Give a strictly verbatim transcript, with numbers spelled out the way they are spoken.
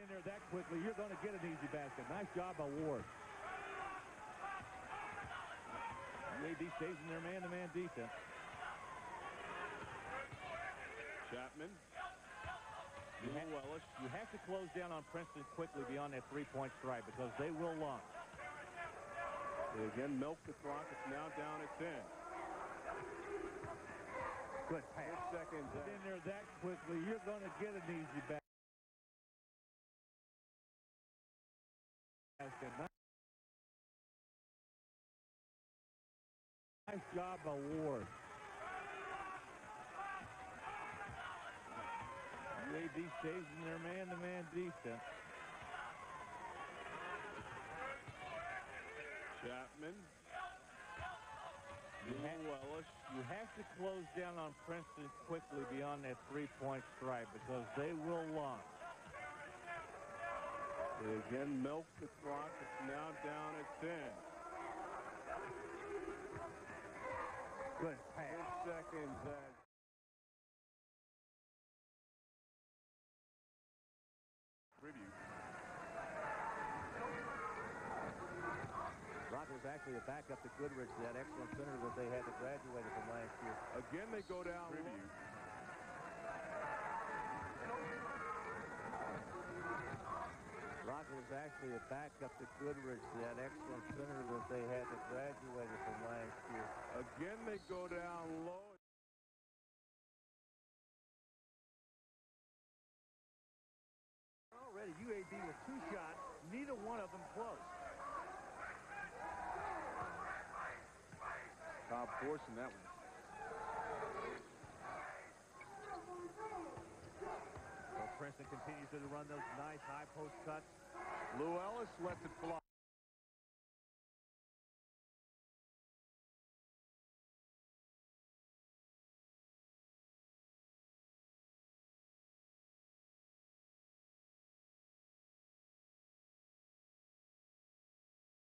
in there that quickly, you're going to get an easy basket. Nice job by Ward. U A B stays in their man-to-man defense. Chapman. You have, you have to close down on Princeton quickly beyond that three-point stripe because they will launch. They again milk the clock. It's now down at ten. Good pass. Six seconds. Get in there that quickly, you're going to get an easy basket. Nice job by Ward. U A B stays in their man-to-man defense. Chapman. You have, Ellis. you have to close down on Princeton quickly beyond that three-point stripe because they will launch. They again milk the clock. It's now down at ten. Good pass. Six seconds. Uh, Preview. Rocco's actually a backup to Goodrich, that excellent center that they had that graduated from last year. Again, they go down. Preview. Rocco was actually a backup to Goodrich, that excellent center that they had that graduated from last year. Again, they go down low. Already, U A B with two shots, neither one of them close. Top forcing that one. Well, Princeton continues to run those nice high post cuts. Lou Ellis lets it fly.